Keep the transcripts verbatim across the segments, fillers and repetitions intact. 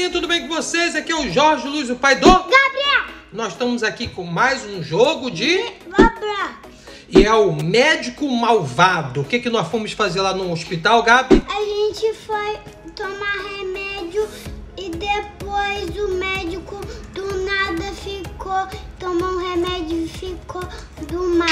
galerinha, tudo bem com vocês? Aqui é o Jorge Luiz, o pai do... Gabriel! Nós estamos aqui com mais um jogo de... Gabriel! E é o Médico Malvado. O que, que nós fomos fazer lá no hospital, Gabi? A gente foi tomar remédio e depois o médico do nada ficou... Tomou um remédio e ficou do mal.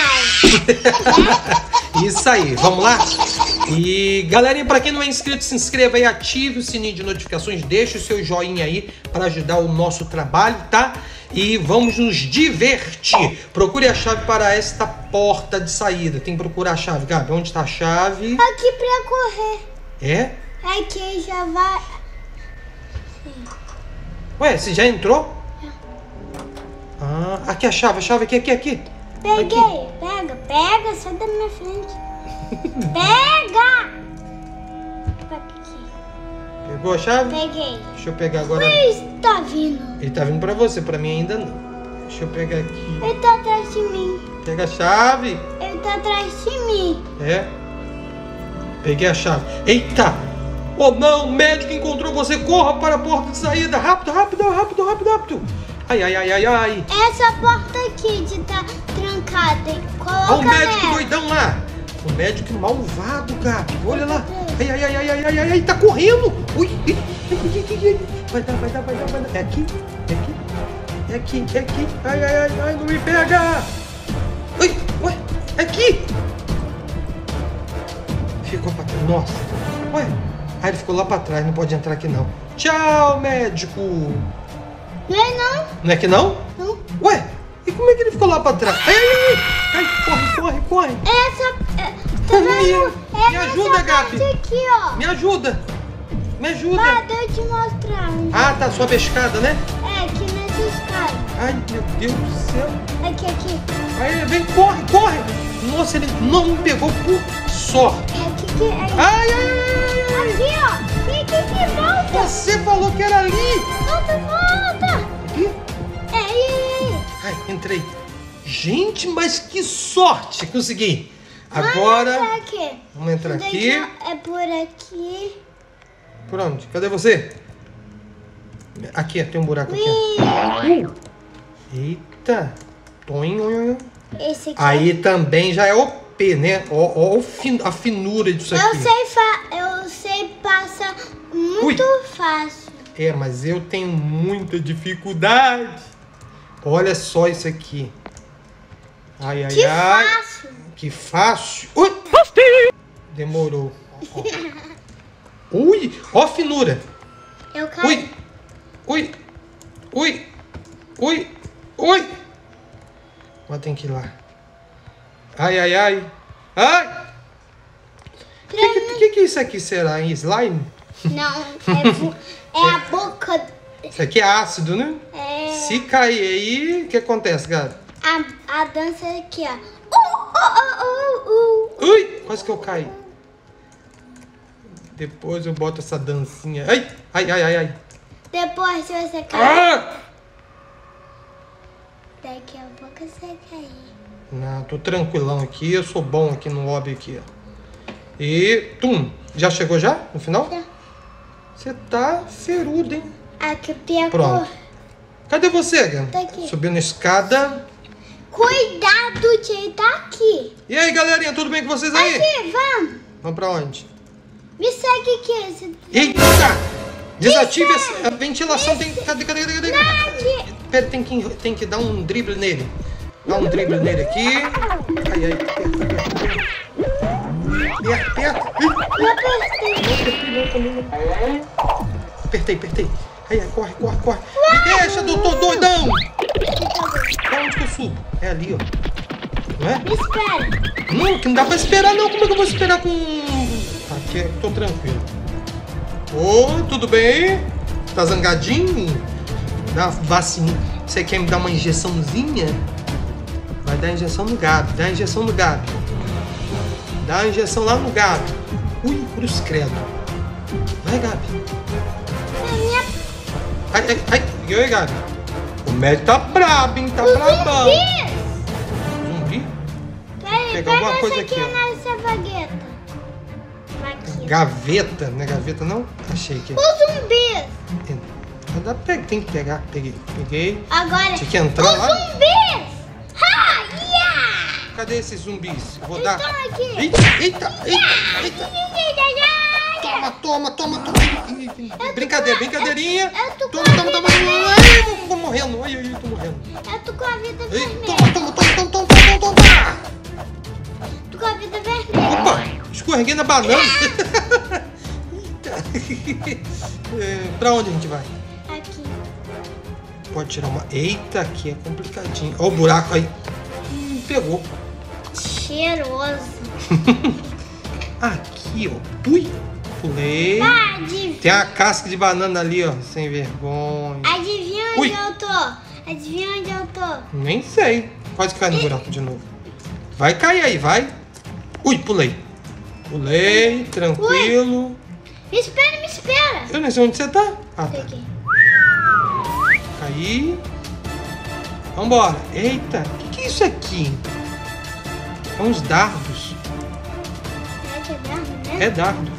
Isso aí, vamos lá? E galerinha, para quem não é inscrito, se inscreva aí, ative o sininho de notificações, deixe o seu joinha aí para ajudar o nosso trabalho, tá? E vamos nos divertir. Procure a chave para esta porta de saída. Tem que procurar a chave, Gabi. Onde está a chave? Aqui pra correr. É? Aqui já vai... Sim. Ué, você já entrou? Ah, aqui a chave, a chave aqui, aqui, aqui. Peguei, aqui. pega, pega, sai da minha frente. Pega! Aqui. Pegou a chave? Peguei. Deixa eu pegar agora. Ele tá vindo. Ele tá vindo pra você, pra mim ainda não. Deixa eu pegar aqui. Ele tá atrás de mim. Pega a chave. Ele tá atrás de mim. É? Peguei a chave. Eita! Oh não, o médico encontrou você. Corra para a porta de saída. Rápido, rápido, rápido, rápido, rápido. Ai, ai, ai, ai, ai. Essa porta aqui de tá trancada. Coloca Olha o médico nela. doidão lá. O médico malvado, Gabi. Olha lá. Ai, ai, ai, ai, ai, ai, ai, ai. Tá correndo. Ui. Vai dar, vai dar, vai dar, vai dar. É aqui, é aqui, é aqui, é aqui. Ai, ai, ai, ai, não me pega. Ui, ué, é aqui. Ficou pra trás. Nossa. Ué. Ah, ele ficou lá pra trás. Não pode entrar aqui, não. Tchau, médico. Não é não? Não é que não? Não. Ué, e como é que ele ficou lá pra trás? Ai, ai, ai, ai, corre, corre, corre. Essa... é, Tá vendo? Me, É me ajuda, nessa Gabi. parte aqui, ó. Me ajuda. Me ajuda. Vai, deixa eu te mostrar. Ah, tá, sobe a escada, né? É, aqui nessa escada. Ai, meu Deus do céu. Aqui, aqui. Aí, vem, corre, corre. Nossa, ele não me pegou por sorte. É aqui que... É... Ai, ai, ai, ai. Aqui, ó. Vem aqui, aqui, volta. Você falou que era ali. Volta, volta. Aqui? É, aí. Ai, entrei. Gente, mas que sorte. Consegui. Agora, Vamos entrar aqui. vamos entrar aqui. É por aqui. Por onde? Cadê você? Aqui, tem um buraco aqui. Ui. Eita. Toinho. Esse aqui. Aí também já é O P, né? Ó, ó a finura disso aqui. Eu sei, fa... eu sei passar muito Ui. fácil. É, mas eu tenho muita dificuldade. Olha só isso aqui. Ai, ai, Que ai. fácil. Que fácil. Ui. Demorou. Ó. Ui, ó a finura. Eu caí. Ui, ui, ui, ui, ui. Mas tem que ir lá. Ai, ai, ai. Ai. O que, que, que, que é isso aqui, será? Em slime? Não, é, bu... é a boca. Isso aqui é ácido, né? É... Se cair aí, o que acontece, Gabi? A, a dança é aqui, ó. Uh, uh, uh, uh, uh. Ui, quase que eu caí. Depois eu boto essa dancinha. Ai, ai, ai, ai, ai. Depois, se você cair, Ah! daqui a pouco você cair. Não, tô tranquilão aqui. Eu sou bom aqui no lobby aqui, ó. E, tum. Já chegou já? No final? Já. Você tá ferudo, hein? Aqui pegou. Pronto. Cadê você, Gabi? Tá aqui. Subindo a escada. Cuidado, Tchê, tá aqui. E aí, galerinha, tudo bem com vocês aí? Aqui, vamos. Vamos pra onde? Me segue aqui. Esse... Eita! Desative a, a ventilação. Tem, cadê, cadê, cadê, cadê? Aqui. Pera, tem que, tem que dar um drible nele. Dá um drible nele aqui. Ai, ai, aperta, aperta, aperta. Eu apertei. Apertei, apertei. Ai, ai, corre, corre, corre. Me deixa, doutor doidão. Pra onde que eu subo? É ali, ó. Não é? Me espera. Não, que não dá pra esperar não. Como é que eu vou esperar com... Aqui, tô tranquilo. Oi, tudo bem? Tá zangadinho? Dá vacina. Você quer me dar uma injeçãozinha? Vai dar injeção no Gabi. Dá injeção no Gabi. Dá a injeção lá no Gabi. Ui, cruz credo. Vai, Gabi. É minha... Ai, ai, ai. E aí, Gabi? O médico tá brabo, hein? Tá brabão. Zumbi. Zumbi? Peraí, Pega alguma pega coisa essa aqui, aqui ó. nessa bagueta. Aqui. Gaveta, não é gaveta não? Achei que... Os zumbis. Dá, pega, tem que pegar. Peguei, peguei. Agora, tinha que entrar os lá. zumbis! Ha! Yeah! Cadê esses zumbis? Vou dar. Estão aqui. Eita, eita, eita, eita. Toma, toma, toma, toma. Brincadeira, brincadeirinha. Eu tô com Toma, a toma, vida toma. Ai, eu tô morrendo. Ai, ai, eu tô morrendo. Eu tô com a vida Ei, vermelha. toma, toma, toma, toma, toma, toma, toma. Tô com a vida vermelha. Opa, escorreguei na banana. É, pra onde a gente vai? Aqui. Pode tirar uma. Eita, aqui é complicadinho. Olha o buraco aí. Hum, pegou. Cheiroso. Aqui, ó. Ui, pulei. Ah, adivinha. Tem a casca de banana ali, ó. Sem vergonha. Adivinha onde Ui. eu tô? Adivinha onde eu tô? Nem sei. Quase cai no buraco de novo. Vai cair aí, vai. Ui, pulei. Pulei, tranquilo. Me espera, me espera. Eu nem sei onde você tá. Ah, tá. Peguei. Aí. Vambora. Eita, o que, que é isso aqui? É uns dardos. É que é dardo, né? É dardo.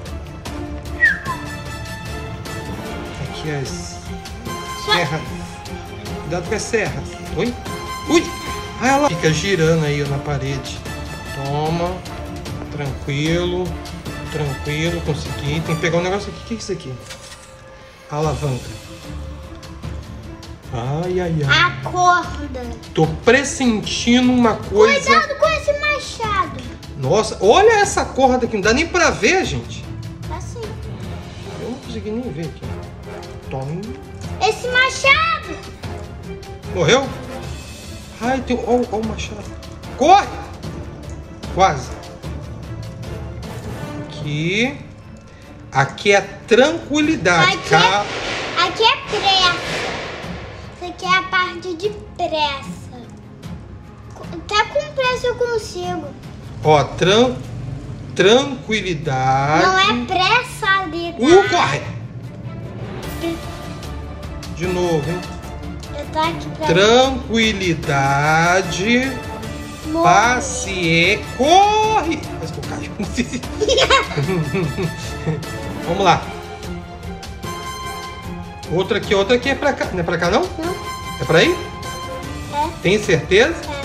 Aqui as serras. Cuidado com as serras. Oi? Ui! Ah, ela fica girando aí ó, na parede. Toma. Tranquilo. Tranquilo, consegui. Tem que pegar um negócio aqui. O que é isso aqui? Alavanca. Ai, ai, ai. Acorda. Tô pressentindo uma coisa. Cuidado com esse machado. Nossa, olha essa corda aqui. Não dá nem pra ver, gente. Assim. Eu não consegui nem ver aqui. Tom. Esse machado. Morreu? Ai, tem. Olha o machado. Corre! Quase. Aqui. Aqui é tranquilidade. Aqui Ca- é, aqui é pressa. Isso aqui é a parte de pressa. Até com pressa eu consigo. Ó, tran... tranquilidade. Não é pressa ali, tá? Uh, corre! De novo, hein? Eu tô aqui pra Tranquilidade. morrer. Paciência. Corre! Mas que eu caio. Vamos lá. Outra aqui, outra aqui é pra cá. Não é pra cá, não? Não, É pra aí? é, Tem certeza? é.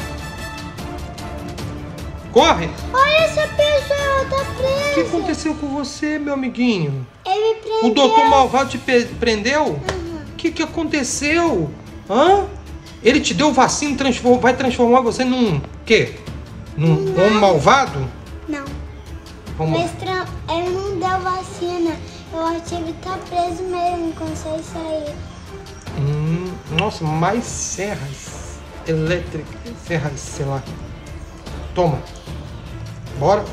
Corre! Olha essa pessoa, tá O que presa. aconteceu com você, meu amiguinho? Ele prendeu. O doutor Malvado te pe- prendeu? Uhum. O que, que aconteceu? Hã? Ele te deu vacina, transform... vai transformar você num quê? Num Não. homem malvado? Não, Vamos lá. mas tra- ele não deu vacina. Eu achei que tá preso mesmo, não consegue sair. Hum, nossa, mais serras elétricas, serras, sei lá. Toma. Bora.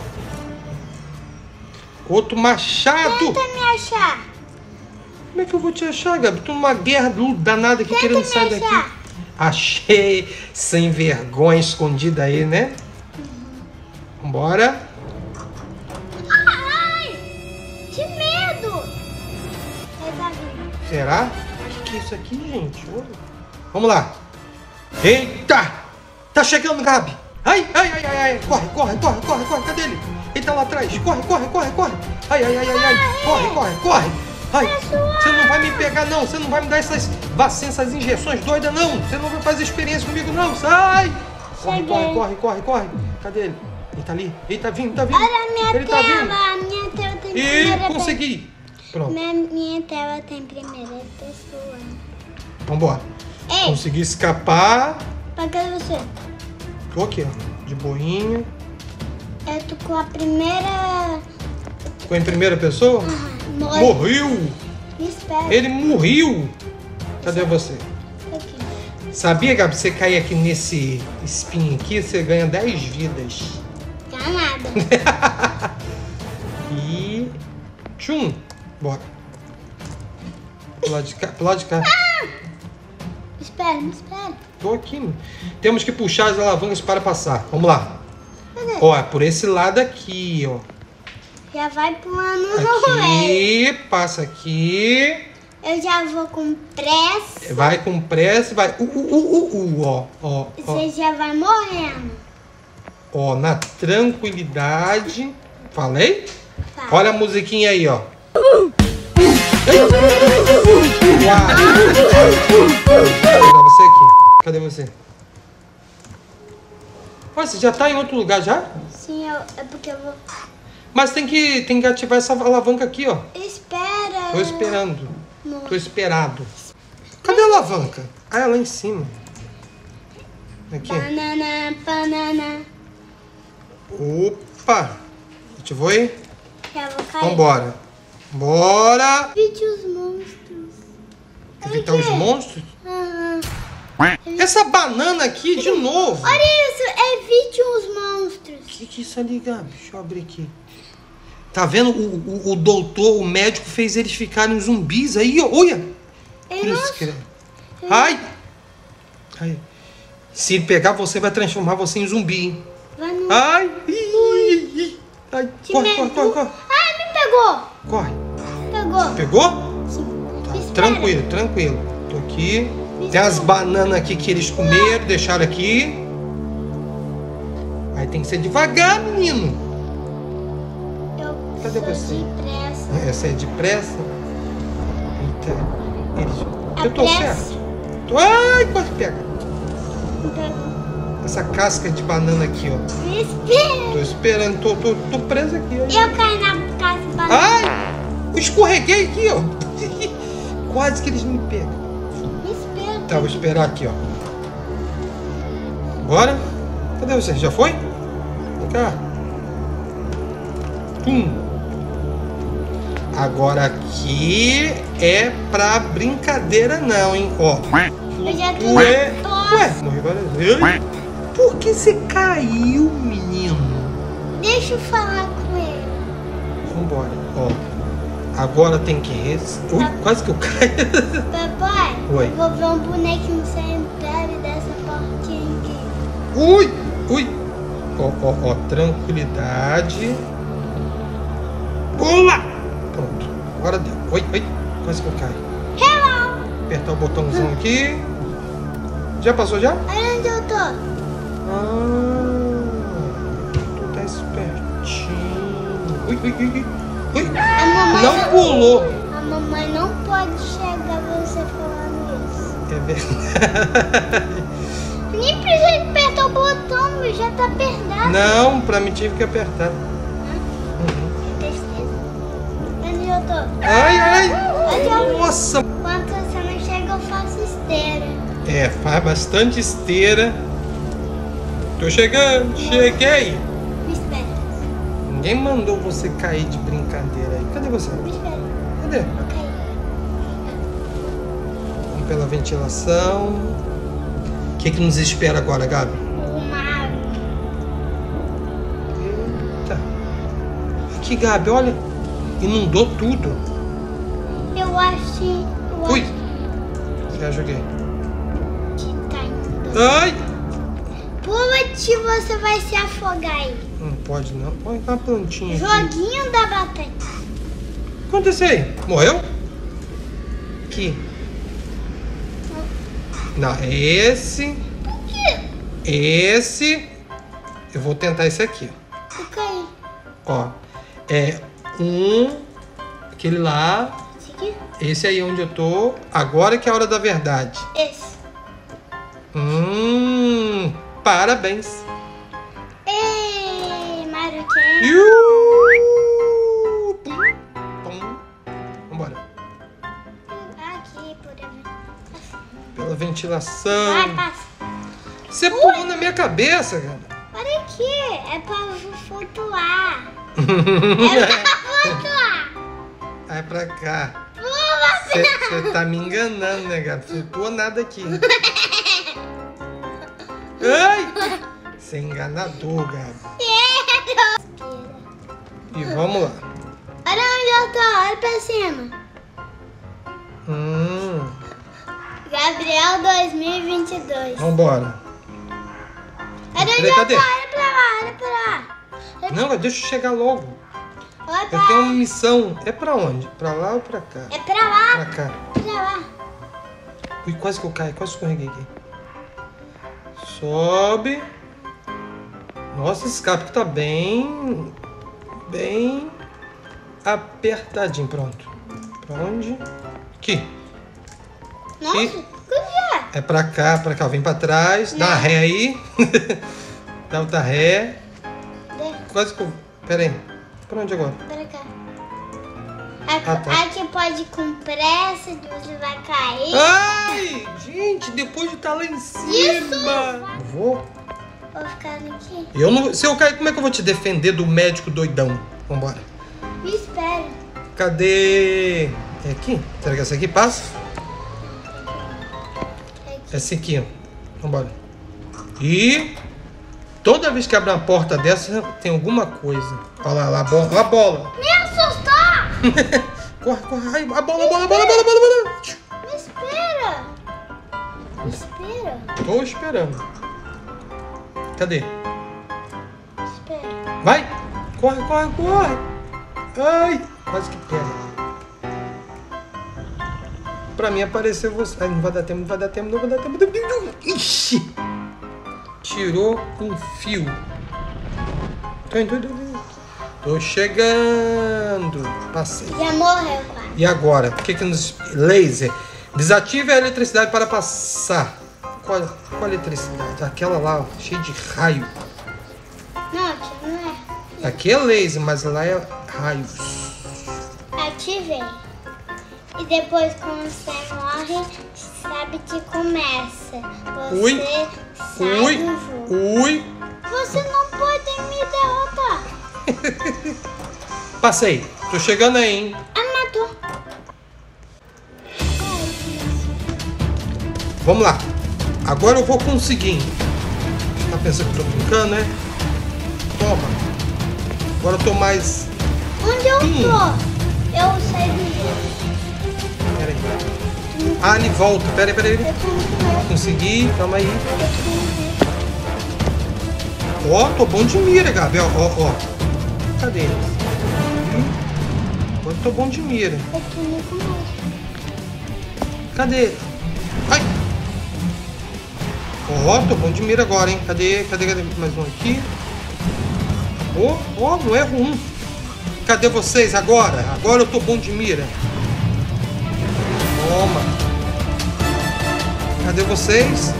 Outro machado. Tenta me achar. Como é que eu vou te achar, Gabi? Tô numa guerra danada aqui Tenta querendo me sair daqui. achar. Achei, sem vergonha, escondida aí, né? Vambora. Ai, que medo. Ele tá vindo. Será? O que é isso aqui, gente? Olha. Vamos lá. Eita! Tá chegando, Gabi. Ai, ai, ai, ai, ai. Corre, corre, corre, corre, corre. Cadê ele? Ele tá lá atrás. Corre, corre, corre, corre. Ai, ai, ai, ai, ai. Corre, corre, corre. Ai, você não vai me pegar, não. Você não vai me dar essas vacinas, essas injeções doidas, não. Você não vai fazer experiência comigo, não. Sai! Corre, Cheguei. corre, corre, corre, corre. Cadê ele? Ele tá ali. Ele tá vindo, tá vindo. Olha a minha Ele tá tela. vindo. A minha tela tem E primeira consegui. Pronto. Minha, minha tela tem primeira pessoa. Vambora. Ei, Consegui escapar. pra que você? Tô aqui, ó. De boinha. Eu tô com a primeira. Ficou em primeira pessoa? Morre. Morreu! Me espera. Ele morreu! Cadê você? Aqui. Sabia, Gabi, você cair aqui nesse espinho aqui, você ganha dez vidas. Tá nada. E... Tchum! Bora. Pro lado de cá. Pro lado de cá. Me espera, me espera. Tô aqui, mano. Temos que puxar as alavancas para passar. Vamos lá. Cadê? Ó, é por esse lado aqui, ó. Já vai pulando no rolê. Aqui, passa aqui. Eu já vou com pressa. Vai com pressa, vai. Uh, uh, uh, uh, uh, ó, ó, ó. Você já vai morrendo. Ó, na tranquilidade. Falei? Tá. Olha a musiquinha aí, ó. Pegar você aqui. Cadê você? Ué, você já tá em outro lugar já? Sim, eu, é porque eu vou... Mas tem que, tem que ativar essa alavanca aqui, ó. Espera. Tô esperando. Não. Tô esperado. Cadê a alavanca? Ah, é lá em cima. Aqui. Banana, banana. Opa! Ativou aí? Já vou cair. Vambora. Bora! Evite os monstros. Evitar os monstros? Aham. Essa banana aqui de novo. Olha isso, evite os monstros. O que, que é isso ali, Gabi? Deixa eu abrir aqui. Tá vendo? O, o, o doutor, o médico fez eles ficarem zumbis aí, ó. Olha! Eu não... Cruz, ai! Ai! Se ele pegar você, vai transformar você em zumbi, hein? Vai no... Ai! Ih, ih, ai! Corre, corre, corre, corre! Ai, me pegou! Corre! Pegou. Pegou? Sim. Tá, Espera. tranquilo, tranquilo. Tô aqui. Tem as bananas aqui que eles comeram, deixaram aqui. Aí tem que ser devagar, menino. Eu Cadê sou você? depressa. Essa é depressa? Eita. Eles... A Eu tô pressa. certo. Tô... Ai, quase pega. Me pegou. Essa casca de banana aqui, ó. Me espera. Tô esperando, tô, tô, tô preso aqui, ó. Eu caí na casa de banana. Ai! Eu escorreguei aqui, ó. Quase que eles me pegam. Me espera. Tá, vou esperar aqui, ó. Bora? Cadê você? Já foi? Vem cá. Pum. Agora aqui é pra brincadeira não, hein? Ó. Eu já tô Ué, na ué, tosse. morri várias vezes. Por que você caiu, menino? Deixa eu falar com ele. Vambora, ó. Agora tem que res... Ui, quase que eu caio. Papai, Oi. eu vou ver um bonequinho saindo breve dessa portinha aqui. Ui, ui. Ó, ó, ó, tranquilidade. Pula! Pronto, agora deu. Oi, oi, quase que eu caio. Hello! Apertar o botãozão aqui. Já passou já? Olha onde eu tô. Ah, tu tá espertinho. Ui, ui, ui, ui. Ui. A mamãe Não pulou. A mamãe não pode chegar você falando isso. É verdade. Nem precisa apertar o botão, meu, já tá apertado. Não, pra mim tive que apertar. Uhum. Tristeza. Onde eu tô? Ai, ai. Onde eu... Nossa. Quando você não chega, eu faço esteira. É, faz bastante esteira. Tô chegando, cheguei. Me espera. Ninguém mandou você cair de brincadeira aí. Cadê você? Me espera. Cadê? Vou cair. Vamos pela ventilação. O que, que nos espera agora, Gabi? Uma água. Eita. Aqui, Gabi, olha. Inundou tudo. Eu acho... Eu Ui. acho Já joguei. que tá indo. Ai. Pula-te, você vai se afogar aí. Não pode não. Olha uma plantinha aqui. Joguinho da batata. O que aconteceu aí? Morreu? Aqui. Não, esse. Por quê? Esse. Eu vou tentar esse aqui. Eu caí. Ó. É um. Aquele lá. Esse aqui? Esse aí onde eu tô. Agora que é a hora da verdade. Esse. Hum. Parabéns. Ei, Mario Ken. Iu! Pum, pum. Vambora. Aqui, por aí. Pela ventilação. Vai, passa. Você pulou na minha cabeça, cara. Olha aqui, é pra flutuar. É pra flutuar. Vai pra cá. Pula, Você tá me enganando, né, gato? Flutua nada aqui. Ai! Você é enganador, gato. E vamos lá. Olha onde eu tô, olha pra cima. Hum. Gabriel dois mil e vinte e dois. Vambora. Olha onde Cadê, eu cadê? tô, olha pra lá, olha pra lá. Olha Não, deixa eu chegar logo. Olha pra Eu tenho lá. uma missão. É pra onde? Pra lá ou pra cá? É pra lá, Pra cá. pra lá. Ui, quase que eu caio, quase escorreguei aqui. Sobe. Nossa, esse escape tá bem... Bem... Apertadinho, pronto. Pra onde? Aqui. Nossa, E... o que é? É pra cá, pra cá. Vem pra trás. Dá uma ré aí. Dá outra ré. De... Quase que eu... Pera aí. Pra onde agora? Pra cá. Aqui, Ah, tá. aqui pode ir com pressa, você vai cair. Ai, gente, depois de estar lá em cima. Isso! Vou. Vou ficar aqui. Eu não... Se eu cair, como é que eu vou te defender do médico doidão? Vambora. Me espera. Cadê? É aqui? Será que essa aqui passa? É aqui. Essa aqui, ó. Vambora. E toda vez que abre uma porta dessa, tem alguma coisa. Olha lá, lá a bola. Olha a bola. Me assustou! Corre, corre. Ai, a bola, a bola, a bola, a bola, a bola, a bola. Me espera. Me espera. Tô esperando. Cadê? Me espera. Vai. Corre, corre, corre. Ai, quase que pega. Pra mim apareceu você. Ai, não vai dar tempo, não vai dar tempo, não vai dar tempo. Ixi. Tirou um fio. Tô indo, tô indo. Tô chegando. Passei. Já morreu, pai. E agora? O que que nos... Laser. Desative a eletricidade para passar. Qual, qual eletricidade? Aquela lá, ó, cheia de raio. Não, aqui não é. Aqui é laser, mas lá é raios. Ativei. E depois, quando você morre, sabe que começa. Você Ui. sai Ui. do jogo. Ui. Você não pode me derrotar. Passei. Tô chegando aí, hein? Ah, matou. Vamos lá. Agora eu vou conseguir. Tá pensando que eu tô brincando, né? Toma. Agora eu tô mais... Onde eu Hum. tô? Eu saí do jogo. Pera aí. Ah, ele volta. Pera aí, pera aí. Eu tô muito medo. Consegui. Calma aí. Eu tô muito medo. Ó, tô bom de mira, Gabi. Ó, ó, ó. Cadê ele? Agora eu tô bom de mira. Eu tô muito medo. Cadê? Ai! Ó, tô bom de mira agora, hein? Cadê? Cadê? Cadê? Mais um aqui. Ó, ó, não é ruim. Cadê vocês agora? Agora eu tô bom de mira. Toma. Cadê vocês?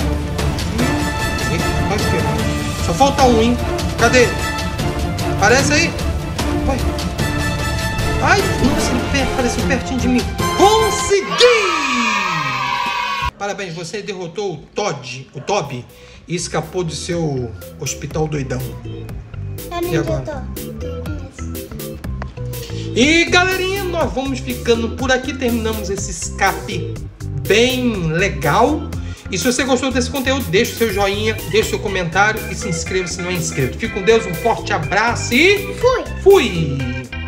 Ih, quase que... Só falta um, hein? Cadê? Aparece aí. Vai. Ai, nossa, ele per- apareceu pertinho de mim. Consegui! Parabéns, você derrotou o Todd, o Toby, e escapou do seu hospital doidão. Eu nem E agora? tô. E galerinha, nós vamos ficando por aqui. Terminamos esse escape bem legal. E se você gostou desse conteúdo, deixa o seu joinha, deixa o seu comentário e se inscreva se não é inscrito. Fique com Deus, um forte abraço e Fui! fui!